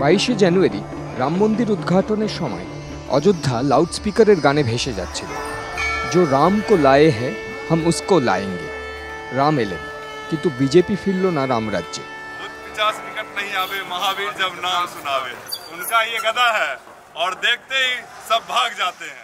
22 জানুয়ারি রাম মন্দির উদ্ঘাটনের সময় অযোধ্যা লাউডস্পিকারের গানে ভেসে যাচ্ছিল। जो राम को लाए हैं हम उसको लाएंगे। राम एलेन किंतु बीजेपी फिरल ना राम राज्य। 50 टिकट नहीं आवे महावीर जब नाम सुनावे, उनका ये गदा है और देखते ही सब भाग जाते हैं।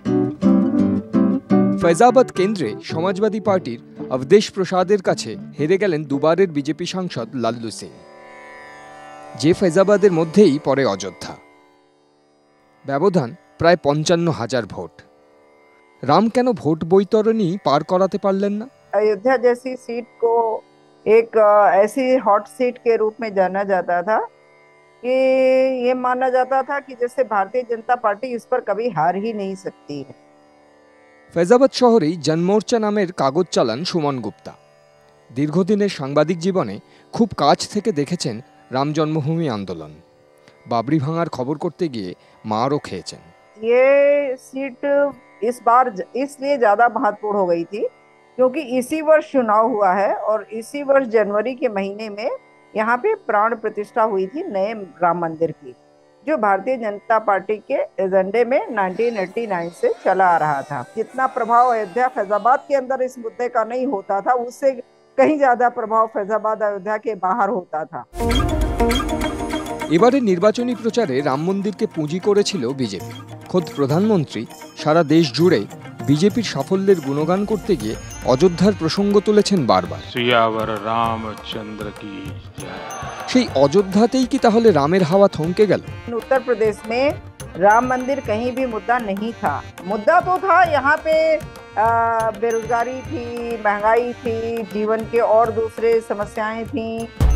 फैजाबाद केंद्रे समाजवादी पार्टीर अवधेश प्रसादेर काछे हेरे गेलेन दुबारेर बीजेपी सांसद लाल्लू सिंह। जे फैजाबादेर मध्येई पड़े अयोध्या। व्यवधान प्राय 55,000 भोट। राम क्यों भोट बैतरणी पार कराते पारलेन ना? अयोध्या जैसी सीट को एक ऐसी हॉट सीट के रूप में जाना जाता था कि ये माना जाता था कि जैसे भारतीय जनता पार्टी इस पर कभी हार ही नहीं सकती है। फैजाबाद शहरेई जनमोर्चा नामेर कागज चालान सुमन गुप्ता। दीर्घदिनेर सांबादिक जीवने खूब काछ थेके देखेछेन राम जन्मभूमि आंदोलन। बाबरी भांगार खबर करते गिये मारও खेয়েছেন। ये सीट इस बार इसलिए ज्यादा महत्वपूर्ण हो गई थी क्योंकि इसी वर्ष चुनाव हुआ है और इसी वर्ष जनवरी के महीने में यहाँ पे प्राण प्रतिष्ठा हुई थी नए राम मंदिर की, जो भारतीय जनता पार्टी के एजेंडे में 1989 से चला आ रहा था। जितना प्रभाव अयोध्या फैजाबाद के अंदर इस मुद्दे का नहीं होता था, उससे कहीं ज्यादा प्रभाव फैजाबाद अयोध्या के बाहर होता था। এবারে নির্বাচনী প্রচারে রাম মন্দিরকে পুঁজি করেছিল বিজেপি। খোদ প্রধানমন্ত্রী সারা দেশ জুড়ে বিজেপির সাফল্যের গুণগান করতে গিয়ে অযোধ্যার প্রসঙ্গ তুলেছেন বারবার। সিয়াवर रामचंद्र की जय। সেই অযোধ্যাতেই কি তাহলে রামের হাওয়া থমকে গেল? उत्तर प्रदेश में राम मंदिर कहीं भी मुद्दा नहीं था। मुद्दा तो था यहाँ पे बेरोजगारी थी, महंगाई थी, जीवन के और दूसरे समस्याएं थी।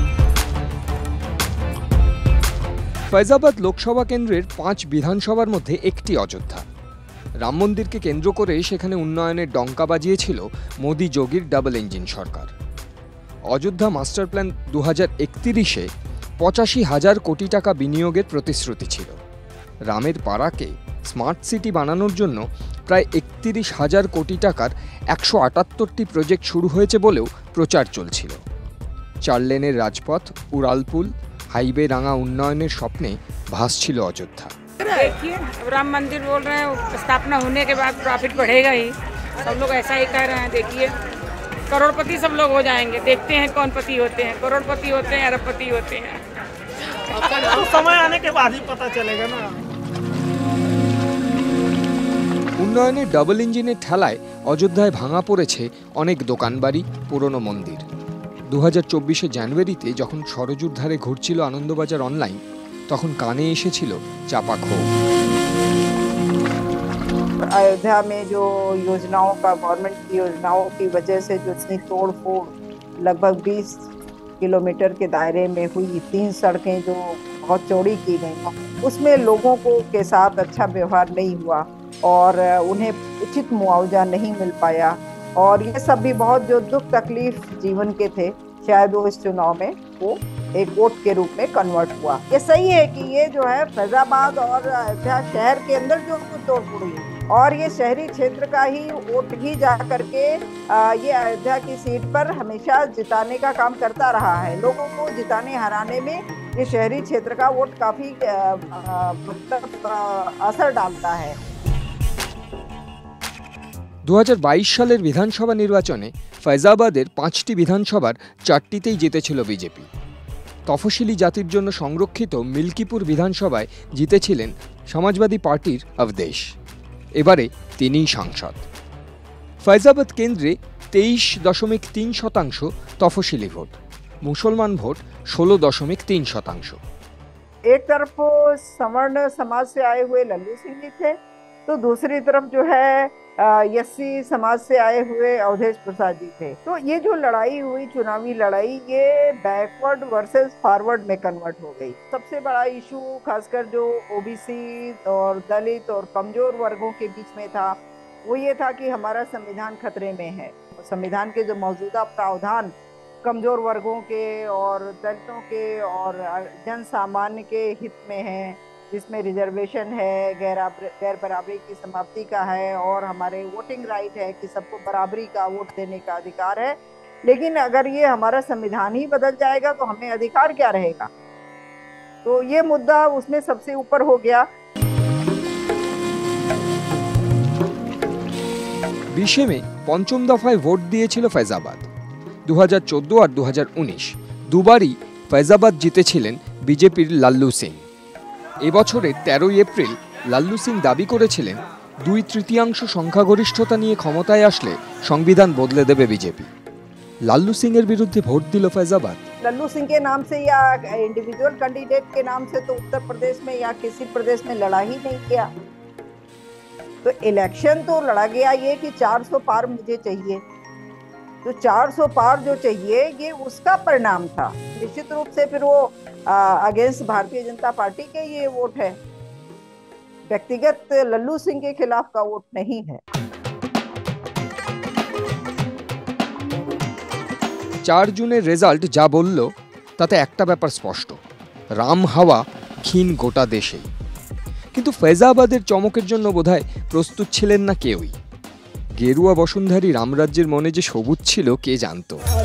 फैजाबाद लोकसभा केंद्रेर 5 विधानसभार मध्य एकटी अयोध्या। राम मंदिर के केंद्र करे सेखाने उन्नयनेर डंका बाजिয়েছিল मोदी जोगीर डबल इंजिन सरकार। अयोध्या मास्टर प्लान 2031 85,000 कोटी टाका बिनियोगेर प्रतिश्रुति छिलो। रामेर पाड़ाके स्मार्ट सिटी बानानोर जन्य प्राय 31,000 कोटी टाकार 178टी प्रोजेक्ट शुरू हয়েছে বলেও प्रचार चलछिलो। 4 लेनेर राजपथ, उड़ालपुल, हाईवे रांगा उन्नयनेर स्वप्ने भासछिलो अयोध्या। देखिए राम मंदिर बोल रहे हैं, स्थापना होने के बाद प्रॉफिट बढ़ेगा ही, सब लोग ऐसा ही कह रहे हैं। देखिए करोड़पति सब लोग हो जाएंगे, देखते हैं कौन पति होते हैं, करोड़पति होते हैं, अरबपति होते हैं। तो समय आने के बाद ही पता चलेगा ना। उन्नयनेर डबल इंजिनेर ठेलाय अयोध्याय भांगा पड़ेছে अनेक दोकानबाड़ी, पुरानो मंदिर। 2024 জানুয়ারিতে যখন সরজুর ধারে ঘুরছিল আনন্দবাজার অনলাইন, তখন কানে এসেছিল চাপা ক্ষোভ। अयोध्या में जो योजनाओं का, गवर्नमेंट की योजनाओं की वजह से जो इतनी तोड़ फोड़ लगभग 20 किलोमीटर के दायरे में हुई, 3 सड़कें जो बहुत चौड़ी की गई, उसमें लोगों को के साथ अच्छा व्यवहार नहीं हुआ और उन्हें उचित मुआवजा नहीं मिल पाया और ये सब भी बहुत जो दुख तकलीफ जीवन के थे, शायद वो इस चुनाव में वो एक वोट के रूप में कन्वर्ट हुआ। ये सही है कि ये जो है फैजाबाद और अयोध्या शहर के अंदर जो तोड़फोड़ हुई और ये शहरी क्षेत्र का ही वोट ही जा करके ये अयोध्या की सीट पर हमेशा जिताने का काम करता रहा है। लोगों को जिताने हराने में ये शहरी क्षेत्र का वोट काफी असर डालता है। 2022 সালের বিধানসভা নির্বাচনে ফৈজাবাদের 5টি বিধানসভার 4টিতেই জিতেছিল বিজেপি। তফসিলি জাতির জন্য সংরক্ষিত মিল্কিপুর বিধানসভায় জিতেছিলেন সমাজবাদী পার্টির অবধেশ। এবারে তিনিই সাংসদ। ফৈজাবাদ কেন্দ্রে 23.3% তফসিলি ভোট, মুসলমান ভোট 16.3%। एक तरफ सवर्ण समाज से आए हुए लल्लू सिंह जी थे, तो दूसरी तरफ जो है एससी समाज से आए हुए अवधेश प्रसाद जी थे। तो ये जो लड़ाई हुई, चुनावी लड़ाई, ये बैकवर्ड वर्सेस फॉरवर्ड में कन्वर्ट हो गई। सबसे बड़ा इशू खासकर जो ओबीसी और दलित और कमजोर वर्गों के बीच में था, वो ये था कि हमारा संविधान खतरे में है। संविधान के जो मौजूदा प्रावधान कमजोर वर्गों के और दलितों के और जन सामान्य के हित में हैं, जिसमें रिजर्वेशन है, गैर बराबरी की समाप्ति का है और हमारे वोटिंग राइट है कि सबको बराबरी का वोट देने का अधिकार है। लेकिन अगर ये हमारा संविधान ही बदल जाएगा तो हमें अधिकार क्या रहेगा? तो ये मुद्दा उसमें सबसे ऊपर हो गया। 20 মে পঞ্চম দফায় ভোট দিয়েছিল ফৈজাবাদ। 2014 আর 2019 দুবারই ফৈজাবাদ জিতেছিলেন বিজেপির লাল্লু সিং। এবছরের 13 এপ্রিল লাল্লু সিং দাবি করেছিলেন 2/3 সংখ্যাগরিষ্ঠতা নিয়ে ক্ষমতায় আসলে সংবিধান বদলে দেবে বিজেপি। লাল্লু সিং এর বিরুদ্ধে ভোট দিল ফৈজাবাদ। लल्लू सिंह के नाम से या इंडिविजुअल कैंडिडेट के नाम से तो उत्तर प्रदेश में या किसी प्रदेश में लड़ा ही नहीं गया। तो इलेक्शन तो लड़ा गया ये कि 400 पार मुझे चाहिए, तो 400 पार जो चाहिए ये उसका परिणाम था। निश्चित रूप से फिर वो अगेंस्ट भारतीय जनता पार्टी के ये वोट है, व्यक्तिगत लल्लू सिंह के खिलाफ का वोट नहीं है। 4 জুনের রেজাল্ট যা বলল তাতে একটা ব্যাপার স্পষ্ট, রাম হাওয়া ক্ষীণ গোটা দেশেই। কিন্তু ফৈজাবাদের চমকের জন্য বোধহয় প্রস্তুত ছিলেন না কেউই। গেরুয়া বসুন্ধারী রামরাজ্যের মনে যে সবুজ ছিল কে জানতো।